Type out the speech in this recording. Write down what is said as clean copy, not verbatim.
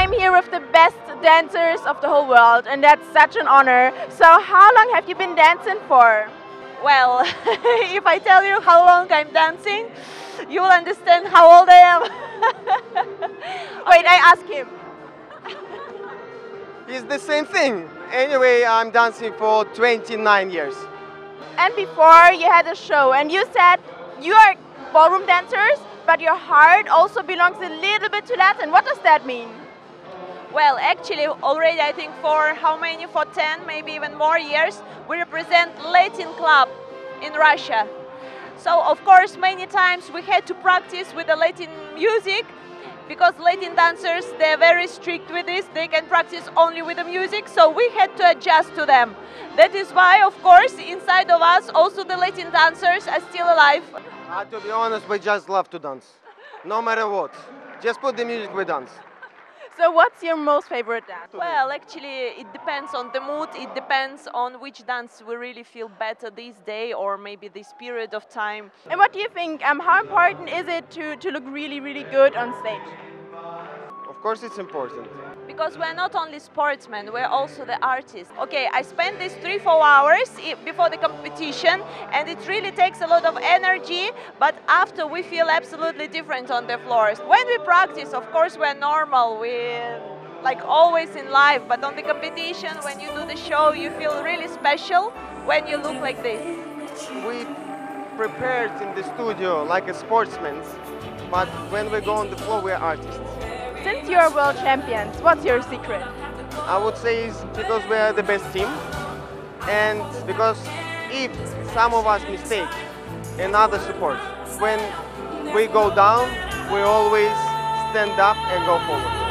I'm here with the best dancers of the whole world, and that's such an honor. So how long have you been dancing for? Well, if I tell you how long I'm dancing, you will understand how old I am. Wait, I ask him. It's the same thing. Anyway, I'm dancing for 29 years. And before you had a show, and you said you are ballroom dancers, but your heart also belongs a little bit to Latin. What does that mean? Well, actually, already I think for how many? For 10, maybe even more years, we represent Latin club in Russia. So, of course, many times we had to practice with the Latin music, because Latin dancers, they're very strict with this. They can practice only with the music, so we had to adjust to them. That is why, of course, inside of us, also the Latin dancers are still alive. To be honest, we just love to dance. No matter what. Just put the music, we dance. So what's your most favorite dance? Well, actually, it depends on the mood. It depends on which dance we really feel better this day or maybe this period of time. And what do you think, how important is it to look really, really good on stage? Of course it's important. Because we're not only sportsmen, we're also the artists. Okay, I spend these 3-4 hours before the competition, and it really takes a lot of energy, but after we feel absolutely different on the floors. When we practice, of course, we're normal, we're like always in life, but on the competition, when you do the show, you feel really special when you look like this. We prepared in the studio like a sportsman, but when we go on the floor, we're artists. Since you are world champions, what's your secret? I would say it's because we are the best team, and because if some of us mistake, another support. When we go down, we always stand up and go forward.